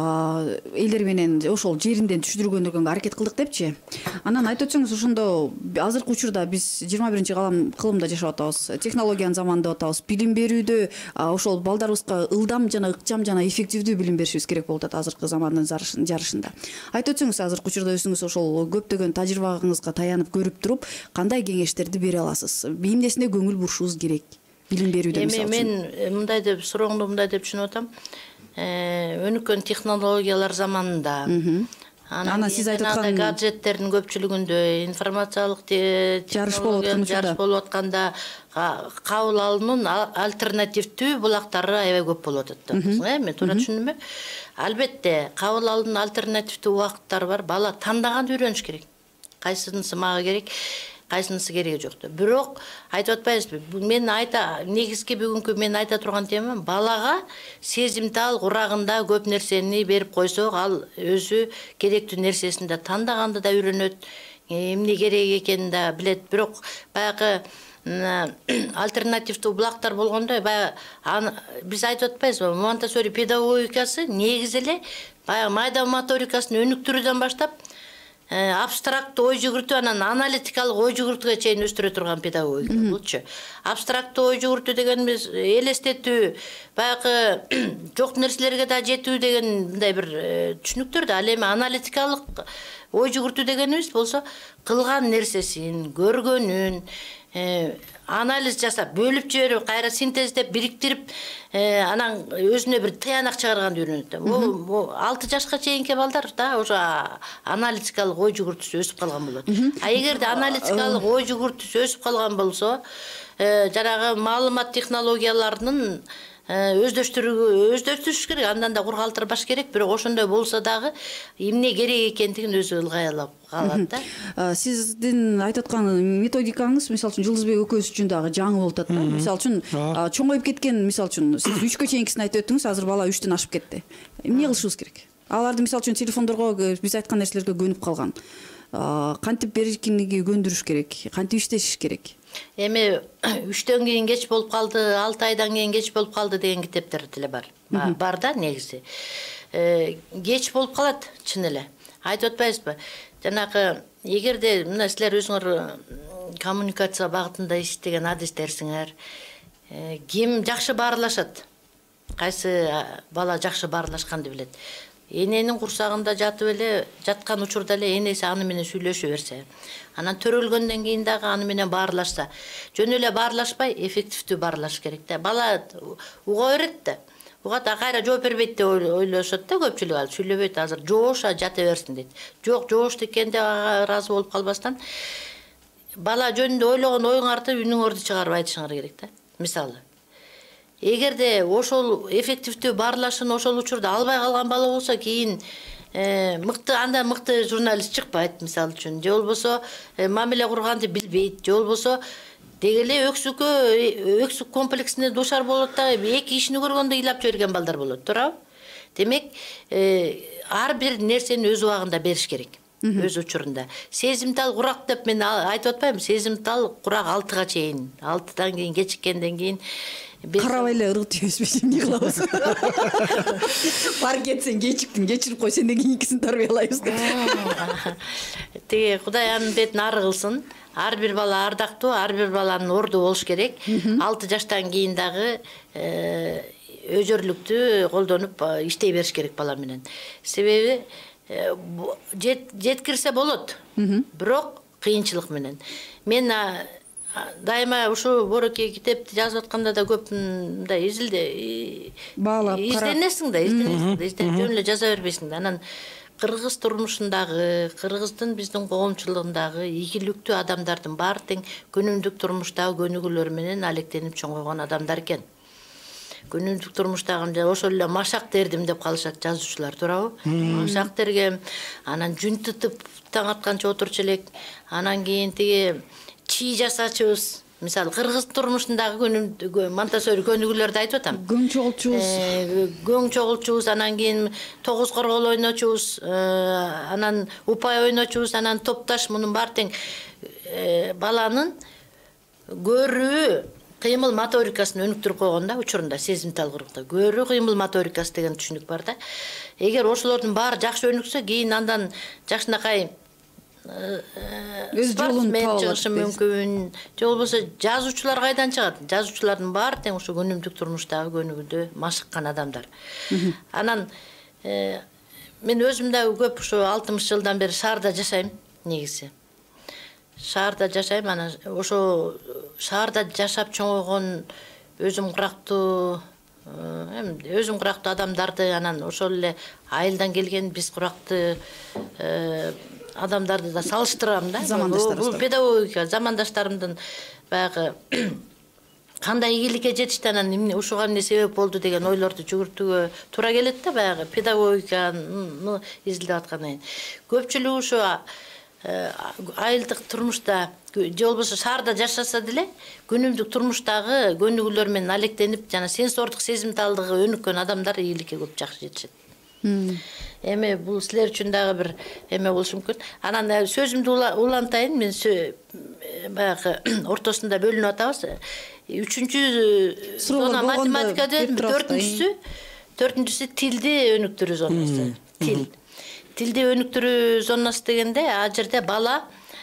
элдер менен ошол жеринден түшүндүргөнгө аракет кылдык депчи. Анан айтып өтсөңүз, ошондо азыркы учурда биз жыйырма биринчи кылымда жашап атабыз, технологиянын заманында атабыз. Билим берүүдө ошол балдарыбызга ылдам жана ыкчам жана эффективдүү билим беришибиз керек болуп атат азыркы замандын жарышында. Айтып өтсөңүз, азыркы учурда өзүңүз ошол көптөгөн тажрыйбаңызга таянып көрүп туруп, кандай кеңештерди бере аласыз? Эмнесине көңүл бурушубуз керек билим берүүдө мисалы үчүн? Мен мындай деп сурооңду мындай деп түшүнүп атам. Өнүккөн технологиялар заманында, анан сиз айтып аткан гаджеттердин көпчүлүгүндө, информациялык технологиялар жарыш болуп атканда кабыл алуунун альтернативдүү булактары аябай көп болуп атат. Мен туура түшүндүмбү? Албетте, кабыл алуунун альтернативдүү убакыттары бар. Бала тандаганды үйрөнүш керек. Кайсынысы мага керек, кайсынысы кереги жок деп. Бирок айтып атпайбызбы? Мен айта негизги бүгүнкү мен айта турган темам, балага сезимтал курагында көп нерсени берип койсок, ал өзү керектүү нерсесин да тандаганда да үйрөнөт, эмне керек экенин да билет. Бирок баягы альтернативдүү булактар болгондо, баягы биз айтып атпайбызбы? Монтессори педагогикасы негизи эле баягы майда моторикасын өнүктүрүүдөн баштап абстракттуу ой жүгүртүү, анан аналитикалык ой жүгүртүүгө чейин өстүрө турган педагогика болчу. Абстракттуу ой жүгүртүү дегенибиз элестетүү, баягы жок нерселерге да жетүү деген мындай бир түшүнүктөр да. Ал эми аналитикалык ой жүгүртүү дегенибиз болсо, кылган нерсесин, көргөнүн анализ жасап, бөлүп жиберип, кайра синтездеп, бириктирип, анан өзүнө бир тыянак чыгарганды үйрөнөт. Бул алты жашка чейинки балдар да ошо аналитикалык ой жүгүртүүсү өсүп калган болот. А эгерде аналитикалык ой жүгүртүүсү өсүп калган болсо, жанагы маалымат технологияларынын өздөштүрүш керек, андан да кургалтыр баш керек, бирок ошондой болсо дагы эмне керек экендигин өзү ылгай алып калат да. Сиздин айтып аткан методикаңыз, мисалы үчүн Жылдызбек экөөбүз үчүн дагы жаңы болуп атат да. Мисалы үчүн чоңоюп кеткен, мисалы үчүн сиз үчкө чейинкисин айтып өттүңүз, азыр бала үчтөн ашып кетти. Эмне кылышыбыз керек? Аларды мисалы үчүн телефондорго, биз айткан нерселерге көнүп калган. Кантип беркиниги көндүрүш керек, кантип иштешиш керек? Эми үчтөн кийин кеч болуп калды, алты айдан кийин кеч болуп калды деген китептер деле бар. Бар да негизи. Кеч болуп калат чын эле. Айтып атпайбызбы? Жанагы эгерде мына силер өзүңөр коммуникация багытында иштеген адистерсиңер, ким жакшы баарлашат? Кайсы бала жакшы баарлашканды билет? Эненин курсагында жатып эле, жаткан учурда эле энеси аны менен сүйлөшө берсе, анан төрөлгөндөн кийин дагы аны менен баарлашса, жөн эле баарлашпай, эффективдүү баарлаш керек да. Бала уга берет да. Угат, а кайра жооп бербейт деп ойлошот да көпчүлүк, ал сүйлөбөйт, азыр жоош, жата берсин дейт. Жок, жоошту экен деп ыраазы болуп калбастан, бала жөнүндө ойлогон оюңарды үнүңөрдү чыгарып айтышыңар керек да. Мисалы, эгерде ошол эффективдүү баарлашын ошол учурда албай калган бала болсо, кийин мыкты, анда мыкты журналист чыкпайт, мисалы үчүн. Же болбосо мамиле курганды билбейт, же болбосо деги эле өксүккө, өксүк комплексине душар болот да, эки ишини көргөндө ыйлап жиберген балдар болот, туурабы? Демек, ар бир нерсени өз убагында бериш керек. өз учурунда. Сезимтал курак деп мен айтып атпайбы, сезимтал курак алтыга чейин. алтыдан кийин кечиккенден кийин карабай эле ыргыт тийбизби, эмне кылабыз? Бар кетсең кечиктин, кечирип кой, сенден кийинкисин тарбиялайбыз деп. Тиги Кудай анын бетин ары кылсын. Ар бир бала ардактуу, ар бир баланын орду болуш керек. алты жаштан кийин дагы өзөрлүктү колдонуп иштей бериш керек бала менен. Себеби жеткирсе болот, бирок кыйынчылык менен. Мен дайыма ушу Борокей китепти жазып атканда да көп мындай изилде баалап изденесиң да, изденесиң да, жөн эле жаза бербейсиң да. Анан кыргыз турмушундагы, кыргыздын биздин коомчулугундагы ийгиликтүү адамдардын баары тең күнүмдүк турмуштагы көнүгүүлөр менен алектенип чоңойгон адамдар экен. Күнүмдүк турмуштагы ошол эле машак тердим деп калышат жазуучулар, туурабы? Машак тергем, анан жүн тытып таң атканча отурчу элек, анан кийин тиги чий жасачубуз. Мисалы кыргыз турмушундагы күнүмдүк Монтессори көнүгүүлөрдү айтып атам. Гөң чогулчубуз. Гөң чогулчубуз, анан кийин тогуз коргол ойночубуз, анан упай ойночубуз, анан топташ, мунун баары тең баланын көрүү кыймыл моторикасын өнүктүрүп койгон да учурунда, сезимталгырыкта. Көрүү кыймыл моторикасы деген түшүнүк бар да. Эгер ошолордун баары жакшы өнүксө, кийин андан жакшынакай өз жолун таап чыгышы мүмкүн. Же болбосо жазуучулар кайдан чыгат? Жазуучулардын баары тең ушу күнүмдүк турмуштагы көнүгүүдө машыккан адамдар. Анан мен өзүм да көп ушу алтымыш жылдан бери шаарда жашайм негизи. Шаарда жашайм, анан ошо шаарда жашап чоңойгон өзүм курактуу, эми өзүм курактуу адамдарды, анан ошол эле айылдан келген биз курактуу адамдарды да салыштырам да. Бул педагогика, замандаштарымдын баягы кандай ийгиликке жетишти, анан ушуга эмне себеп болду деген ойлорду жүгүртүүгө туура келет да, баягы педагогиканы изилдеп аткандан кийин. Көпчүлүгү ушу айылдык турмушта же болбосо шаарда жашаса деле күнүмдүк турмуштагы көнүгүүлөр менен алектенип, жана сенсордук сезимталдыгы өнүккөн адамдар ийгиликке көп жакшы жетишет. Эми бул силер үчүн дагы бир эме болушу мүмкүн. Анан сөзүмдү улантайын, мен баягы ортосунда бөлүнүп атабыз. Үчүнчү зона математика дедим, төртүнчүсү, төртүнчүсү тилди өнүктүрүү зонасы. Тил. Тилди өнүктүрүү зонасы дегенде, а жерде бала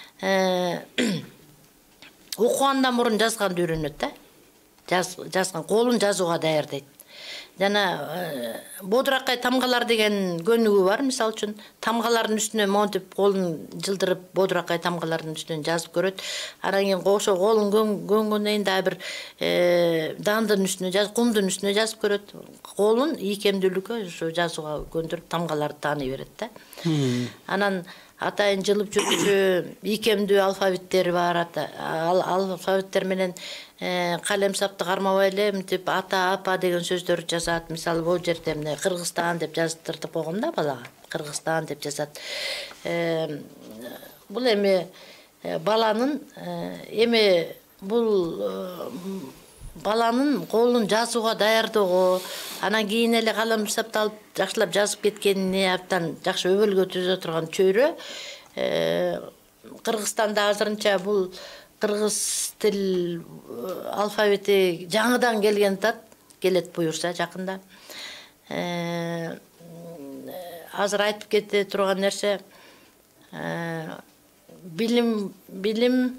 окугандан мурун жазганды үйрөнөт да. Жазган, колун жазууга даярдайт. Жана бодуракай тамгалар деген көнүгүү бар, мисалы үчүн тамгалардын үстүнө монтип колун жылдырып бодуракай тамгалардын үстүнөн жазып көрөт. Анан кийин ошо колун көнгөндөн кийин дагы бир дандын үстүнө жазып, кумдун үстүнө жазып көрөт. Колун ийкемдүүлүккө ошо жазууга көндүрүп тамгаларды тааный берет да. Анан атайын жылып жүргүчү ийкемдүү алфавиттери бар. Ал алфавиттер менен калем сапты кармабай эле мынтип ата, апа деген сөздөрдү жазат. Мисалы бул жерде эмне Кыргызстан деп жаздыртып койгон да балага. Кыргызстан деп жазат. Бул эми баланын эми бул баланын колун жазууга даярдоого, анан кийин эле калем сапты алып жакшылап жазып кеткенине абдан жакшы өбөлгө түзө турган чөйрө. Кыргызстанда азырынча бул кыргыз тил алфавити жаңыдан келген тат, келет буюрса жакында. Азыр айтып кете турган нерсе билим билим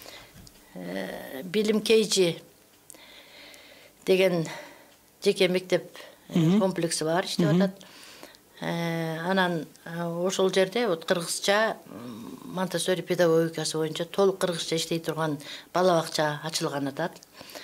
билим кейжи деген жеке мектеп комплекси бар, иштеп атат. Анан ошол жерде кыргызча Монтессори педагогикасы боюнча толук кыргызча иштей турган бала бакча ачылган атат.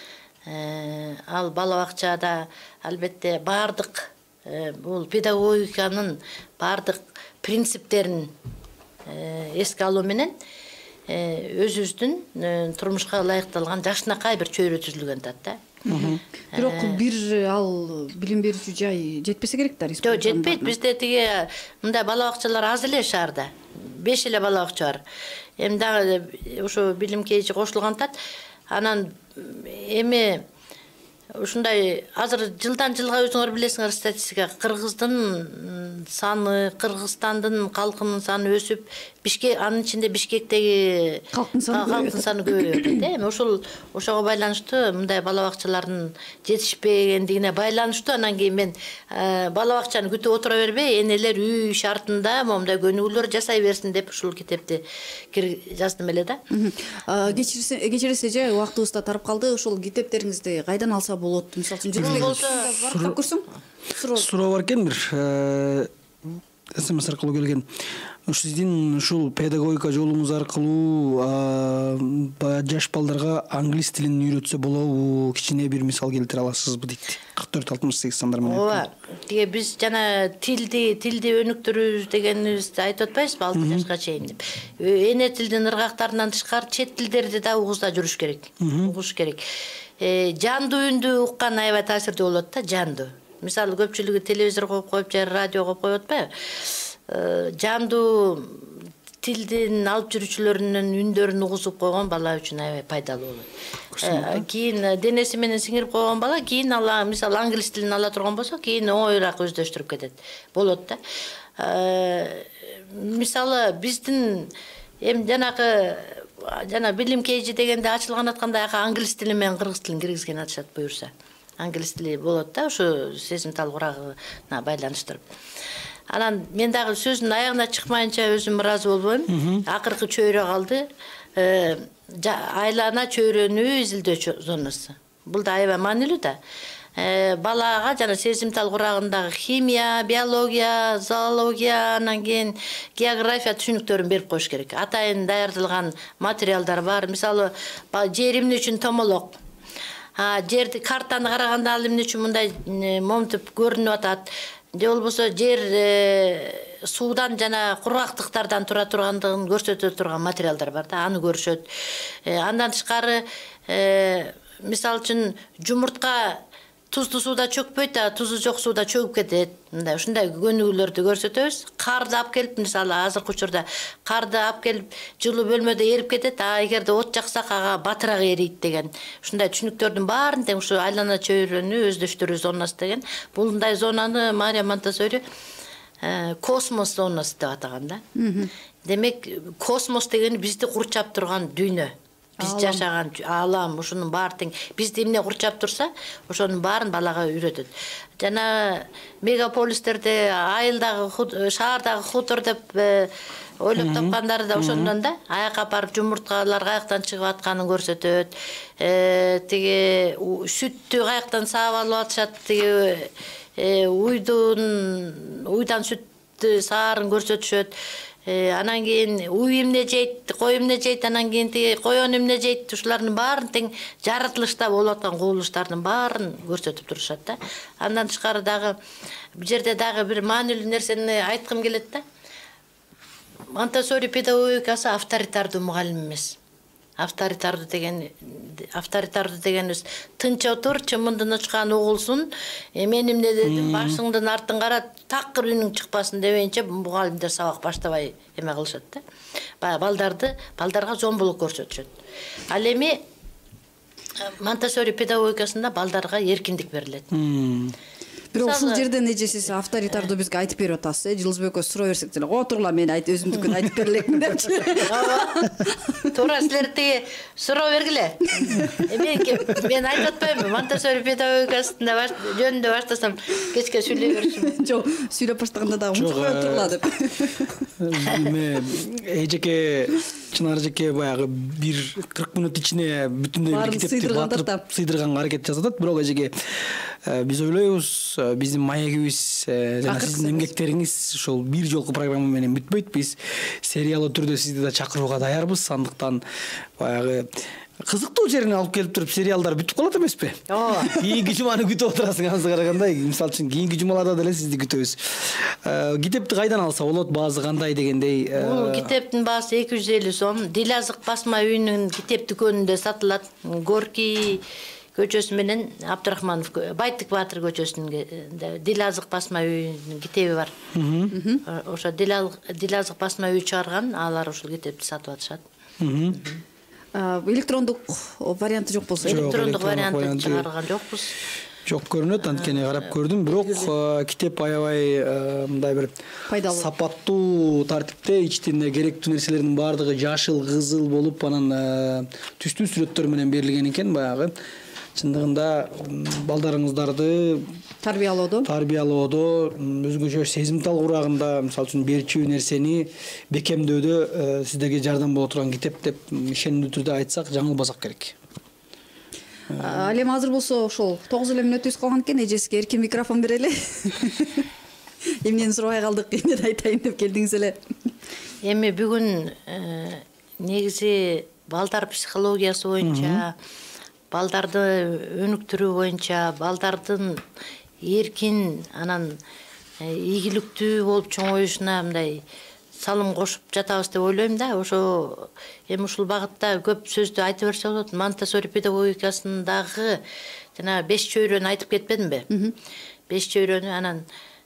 Ал бала бакчада албетте бардык бул педагогиканын бардык принциптерин эске алуу менен өзүбүздүн турмушка ылайыкталган жакшынакай бир чөйрө түзүлгөн атат да. Бирок бир ал билим берүүчү жай жетпесе керек да республикада. Жок, жетпейт. Бизде тиги мындай бала бакчалар аз эле шаарда. беш эле бала бакча бар. Эми дагы ошо билим кейжи кошулган атат. Анан эми ушундай азыр жылдан жылга өзүңөр билесиңер статистика кыргыздын саны, Кыргызстандын калкынын саны өсүп, Бишкек анын ичинде Бишкектеги Калктын саны калктын саны көбөйүп атат. Эми ошол ошого байланыштуу мындай бала бакчалардын жетишпегендигине байланыштуу анан кийин мен бала бакчаны күтүп отура бербей, энелер үй шартында моундай көнүгүүлөр жасай берсин деп ушул китепти жаздым эле да. Кечирсе же убактыбыз да тарап калды. Ошол китептериңизди кайдан алса болот? Мисалы үчүн жүрүп көрсөң суроо бар экен, бир смс аркылуу келген. Сиздин ушул педагогика жолуңуз аркылуу жаш балдарга англис тилин үйрөтсө болобу? Кичине бир мисал келтире аласызбы дейт. кырк төрт алтымыш сегиз сандар менен. Ооба. Тиги биз жана тилди тилди өнүктүрүүбүз дегенибизди айтып атпайбызбы алты жашка чейин деп. Эне тилдин ыргактарынан тышкары чет тилдерди да угузда жүрүш керек. Угуш керек. Жандуу үндү уккан аябай таасирдүү болот да, жандуу. Мисалы көпчүлүгү телевизор коюп коюп же радио коюп коюп атпайбы? Жандуу тилдин алып жүрүүчүлөрүнүн үндөрүн угузуп койгон бала үчүн аябай пайдалуу болот. Кийин денеси менен сиңирип койгон бала кийин ала, мисалы англис тилин ала турган болсо, кийин оңоюраак өздөштүрүп кетет. Болот да. Мисалы биздин эми жанагы жана билим кейжи дегенде ачылган атканда ага англис тили менен кыргыз тилин киргизген атышат буюрса. Англис тили болот да, ошо сезимтал курагына байланыштырып. Анан мен дагы сөздүн аягына чыкмайынча өзүм ыраазы болбойм. Акыркы чөйрө калды. Айлана чөйрөнү изилдөө зонасы. Бул да аябай маанилүү да. Балага жана сезимтал курагындагы химия, биология, зоология, анан кийин география түшүнүктөрүн берип коюш керек. Атайын даярдалган материалдар бар. Мисалы, жер эмне үчүн томолок. Жерди картаны караганда ал эмне үчүн мындай момтуп көрүнүп атат. Же болбосо жер суудан жана кургактыктардан тура тургандыгын көрсөтө турган материалдар бар да, аны көрүшөт. Андан тышкары, мисалы үчүн жумуртка тузду сууда чөкпөйт, а тузу жок сууда чөгүп кетет. Мындай ушундай көнүгүүлөрдү көрсөтөбүз. Карды алып келип, мисалы азыркы учурда карды алып келип жылуу бөлмөдө эрип кетет, а эгерде от жаксак ага батыраак эрийт деген. Ушундай түшүнүктөрдүн баарын тең ушу айлана чөйрөнү өздөштүрүү зонасы деген. Булундай зонаны Мария Монтессори космос зонасы деп атаган да. Демек, космос деген бизди курчап турган дүйнө. Биз жашаган алам, ушунун баары тең бизди эмне курчап турса, ошонун баарын балага үйрөтөт. Жана мегаполистерде, айылдагы, шаардагы хутор деп ойлоп тапкандары да ошондон да. Аяка барып жумурткалар каяктан чыгып атканын көрсөтөт. Тиги сүттү каяктан саап алып атышат, тиги уйдун уйдан сүттү саарын көрсөтүшөт. Анан кийин уй эмне жейт, кой эмне жейт, анан кийин тиги коён эмне жейт, ушулардын баарын тең жаратылышта болуп аткан кубулуштардын баарын көрсөтүп турушат да. Андан тышкары дагы бул жерде дагы бир маанилүү нерсени айткым келет да. Монтессори педагогикасы авторитардуу мугалим эмес. Авторитардуу деген авторитардуу дегенибиз тынч отур, чымындын учкан угулсун, мен эмне дедим, башыңдын артын кара, такыр үнүң чыкпасын дебейинче мугалимдер сабак баштабай эме кылышат да. Баягы балдарды, балдарга зомбулук көрсөтүшөт. Ал эми Монтессори педагогикасында балдарга эркиндик берилет. Бирок ушул жерден эже сиз авторитардуу бизге айтып берип атасыз, э, Жылдызбек экөөбүз суроо берсек деле, отургула мен айт өзүмдүкүн айтып берелекмин депчи. Ооба. Туура силер тиги суроо бергиле. Мен мен айтып атпаймынбы, Монтессори педагогикасында жөнүндө баштасам кечке сүйлөй беришим. Жок, сүйлөп баштаганда дагы унутпай отургула деп. Эме эжеке Чынар эжеке баягы бир кырк мүнөт ичине бүтүндөй бир китепти батырып сыйдырганга аракет жасап атат. Бирок эжеке биз ойлойбуз, биздин маегибиз жана сиздин эмгектериңиз ошол бир жолку программа менен бүтпөйт. Биз сериялуу түрдө сизди да чакырууга даярбыз. Андыктан баягы кызыктуу жерине алып келип туруп сериалдар бүтүп калат эмеспи? Ооба. Кийинки жуманы күтүп отурасың анысы карагандай. Мисалы үчүн кийинки жумаларда деле сизди күтөбүз. Китепти кайдан алса болот, баасы кандай дегендей? Бул китептин баасы эки жүз элүү сом. Дилазык басма үйүнүн китеп дүкөнүндө сатылат. Горький көчөсү менен Абдырахманов Байтык Баатыр көчөсүнүн Дилазык басма үйүнүн китеби бар. Ошо Дилазык басма үйү чыгарган, алар ушул китепти сатып атышат. электрондук варианты жок болсо. Электрондук вариантты чыгарган жокпуз. Жок көрүнөт, анткени карап көрдүм, бирок китеп аябай мындай бир пайдалуу, сапаттуу тартипте, ичинде керектүү нерселердин баардыгы жашыл, кызыл болуп, анан түстүү сүрөттөр менен берилген экен. Баягы чындыгында балдарыңыздарды тарбиялоодо тарбиялоодо өзгөчө сезимтал курагында, мисалы үчүн берчү нерсени бекемдөөдө сиздерге жардам боло турган китеп деп ишенимдүү түрдө айтсак жаңылбасак керек. Ал эми азыр болсо ошол тогуз эле мүнөтүбүз калган экен, эжесине эркин микрофон берели. Эмнени сурабай калдык, эмнени айтайын деп келдиңиз эле. Эми бүгүн негизи балдар психологиясы боюнча, балдарды өнүктүрүү боюнча, балдардын эркин анан ийгиликтүү болуп чоңоюшуна мындай салым кошуп жатабыз деп ойлойм да. Ошо эми ушул багытта көп сөздү айта берсе болот. Монтессори педагогикасындагы жана беш чөйрөнү айтып кетпедимби? Беш чөйрөнү анан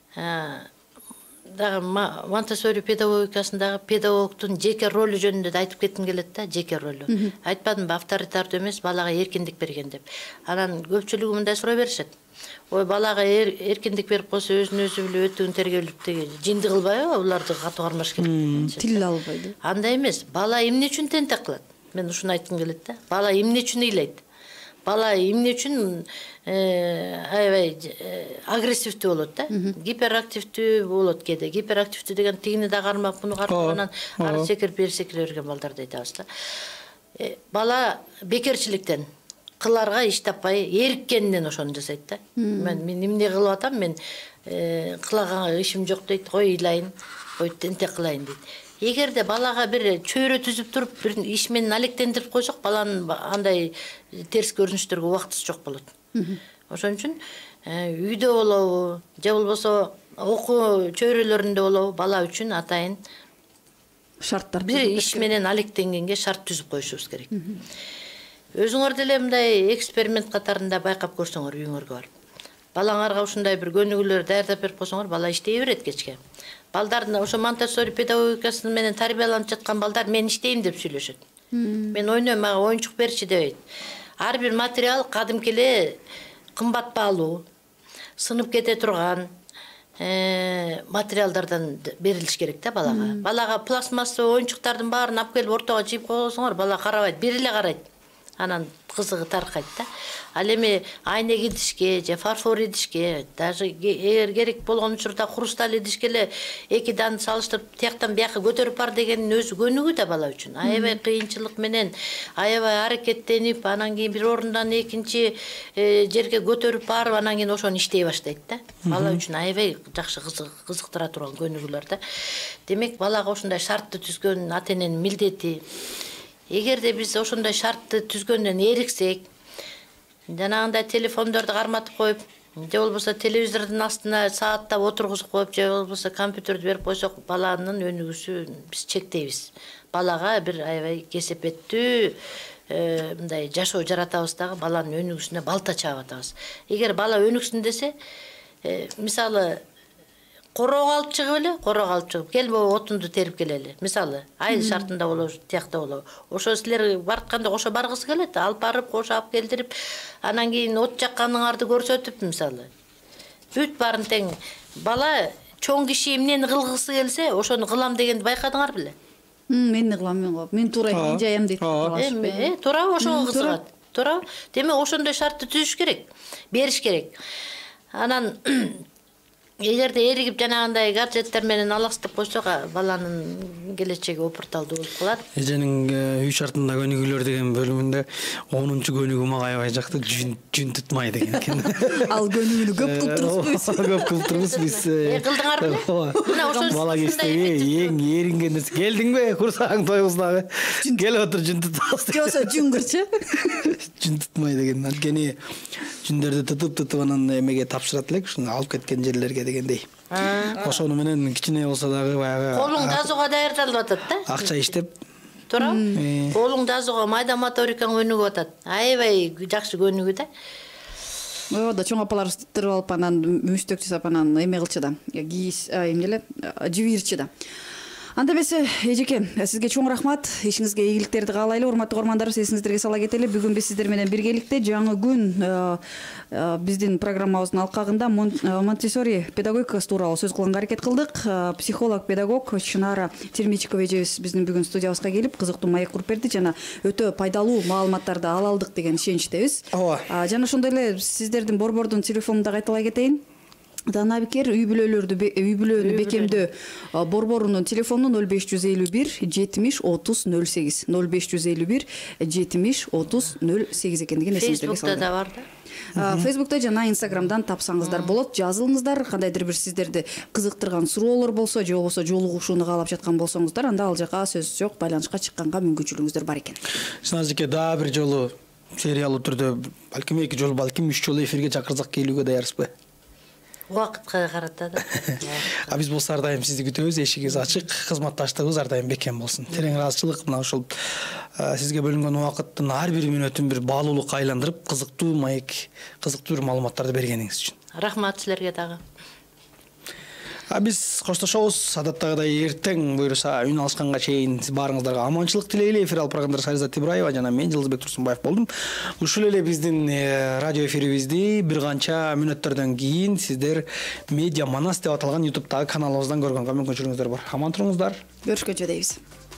дагы Монтессори педагогикасындагы педагогдун жеке ролу жөнүндө да айтып кетким келет да, жеке ролу. Айтпадымбы, авторитардуу эмес, балага эркиндик берген деп. Анан көпчүлүгү мындай сурай беришет. Ой, балага эркиндик берип койсо өзүн өзү билип өтүгүн тергелип деген жинди кылбайбы, буларды катуу кармаш керек. Тил албайды. Андай эмес. Бала эмне үчүн тентек кылат? Мен ушуну айткым келет да. Бала эмне үчүн ыйлайт? Бала эмне үчүн аябай агрессивдүү болот да? Гиперактивдүү болот кээде. Гиперактивдүү деген тигини да кармап, муну кармап, анан ары секирип, бери секире берген балдарды айтабыз да. Бала бекерчиликтен, кыларга иш таппай, эриккенинен ошону жасайт да. Мен мен эмне кылып атам, мен кылаганга ишим жок дейт, кой ыйлайын, кой тентек кылайын дейт. Эгерде балага бир чөйрө түзүп туруп, бир иш менен алектендирип койсок, баланын андай терс көрүнүштөргө убактысы жок болот. Ошон үчүн үйдө болобу, же болбосо окуу чөйрөлөрүндө болобу, бала үчүн атайын шарттар, бир иш менен алектенгенге шарт түзүп коюшубуз керек. Өзүңөр деле мындай эксперимент катарында байкап көрсөңөр үйүңөргө барып. Балаңарга ушундай бир көнүгүүлөр даярдап берип койсоңор, бала иштей берет кечке. Балдардын ошо Монтессори педагогикасы менен тарбияланып жаткан балдар мен иштейм деп сүйлөшөт. Мен ойнойм, мага оюнчук берчи дебейт. Ар бир материал кадимки эле кымбат баалуу, сынып кете турган материалдардан берилиш керек да балага. Балага пластмасса оюнчуктардын баарын алып келип ортого жыйып койсоңор, бала карабайт, бир эле карайт. Анан кызыгы таркайт да. Ал эми айнек идишке же фарфор идишке, даже эгер керек болгон учурда хрусталь идишке эле эки дан салыштырып тияктан бияка көтөрүп бар дегендин өзү көнүгүү да бала үчүн. Аябай кыйынчылык менен, аябай аракеттенип, анан кийин бир орундан экинчи жерге көтөрүп барып, анан кийин ошону иштей баштайт да. Бала үчүн аябай жакшы кызыктыра турган көнүгүүлөр да. Демек, балага ошондой шартты түзгөн ата-эненин милдети. Эгерде биз ошондой шартты түзгөндөн эриксек, жанагындай телефондорду карматып коюп, же болбосо телевизордун астына сааттап отургузуп коюп, же болбосо компьютерди берип койсок, баланын өнүгүүсүн биз чектейбиз. Балага бир аябай кесепеттүү мындай жашоо жаратабыз дагы, баланын өнүгүүсүнө балта чаап атабыз. Эгер бала өнүксүн десе, мисалы короого алып чыгып эле, короого алып чыгып, кел могу отунду терип келели. Мисалы, айыл шартында болобу, тиякта болобу. Ошо силер бартканда ошо баргысы келет, алып барып, кошо алып келдирип, анан кийин от жакканыңарды көрсөтүп, мисалы. Бүт баарын тең. Бала чоң киши эмнени кылгысы келсе, ошону кылам дегенди байкадыңар беле? Мени кылам, мен кылам. Мен туура жаям дейт. Эми, туурабы, ошого кызыгат. Туурабы? Демек, ошондой шартты түзүш керек, бериш керек. Анан эгерде эригип жанагындай гаджеттер менен аластап койсок, баланын келечеги опурталдуу болуп калат. Эженин үй шартында көнүгүүлөр деген бөлүмүндө онунчу көнүгүү мага аябай жакты, жүн тутмай деген экен. Ал көнүгүүнү көп кылып турбузбуз. Көп кылып турбуз биз. Кылдыңарбы? Мына ошо бала кездеги эң эринген нерсе. Келдиңби курсагың тойгуздагы? Кел отур, жүн тутабыз. Жосо жүн кырчы. Жүн тутмай деген. Анткени жүндөрдү тутуп-тутуп анан эмеге тапшырат элек, ушуну алып кеткен жерлерге дегендей. Ошону менен кичине болсо дагы баягы колуң жазууга даярдалып атат да. Акча иштеп. Туурабы? Колуң жазууга, майда моторикаң өнүгүп атат. Аябай жакшы көнүгүү да. Оода чоң апалар ыстырып алып анан мүстөк жасап анан эме кылчы да. Кийиз, эмне эле, жибирчи да. Анда эмесе эжеке, сизге чоң рахмат. Ишиңизге ийгиликтерди каалайлы. Урматтуу көрөрмандар, эсиңиздерге сала кетели. Бүгүн биз сиздер менен биргеликте жаңы күн биздин программабыздын алкагында Монтессори педагогикасы тууралуу сөз кылганга аракет кылдык. Психолог, педагог Чынара Термичикова эжебиз биздин бүгүн студиябызга келип кызыктуу маек куруп берди жана өтө пайдалуу маалыматтарды ала алдык деген ишеничтебиз. Ооба. Жана ошондой эле сиздердин борбордун телефонун да кайталай кетейин. Данабикер үй бүлөлөрдү үй бүлөнү бекемдөө борборунун телефону ноль беш жүз элүү бир жетимиш отуз ноль сегиз ноль беш жүз элүү бир жетимиш отуз ноль сегиз экендигин эсиңиздерге салып. Фейсбукта да бар да. Фейсбукта жана Инстаграмдан тапсаңыздар болот. Жазылыңыздар, кандайдыр бир сиздерди кызыктырган суроолор болсо же болбосо жолугушууну каалап жаткан болсоңуздар, анда ал жака сөз жок, байланышка чыкканга мүмкүнчүлүгүңүздөр бар экен. Синазике дагы бир жолу сериялуу түрдө, балким эки жолу, балким үч жолу эфирге чакырсак келүүгө даярсызбы? Убакытка карата да. А биз болсо ар дайым сизди күтөбүз, эшигиңиз ачык, кызматташтыгыбыз ар дайым бекем болсун. Терең ыраазычылык мына ушул сизге бөлүнгөн убакыттын ар бир мүнөтүн бир баалуулукка айландырып, кызыктуу маек, кызыктуу бир маалыматтарды бергениңиз үчүн. Рахмат силерге дагы. А биз коштошобуз. Адаттагыдай эртең буюрса үн алышканга чейин баарыңыздарга аманчылык тилейли. Эфир алып программада Саризат Ибраева жана мен Жылдызбек Турсунбаев болдум. Ушул эле биздин радио эфирибизди бир канча мүнөттөрдөн кийин сиздер Медиа Манас деп аталган ютубтагы каналыбыздан көргөнгө мүмкүнчүлүгүңүздөр бар. Аман туруңуздар. Көрүшкөнчө дейбиз.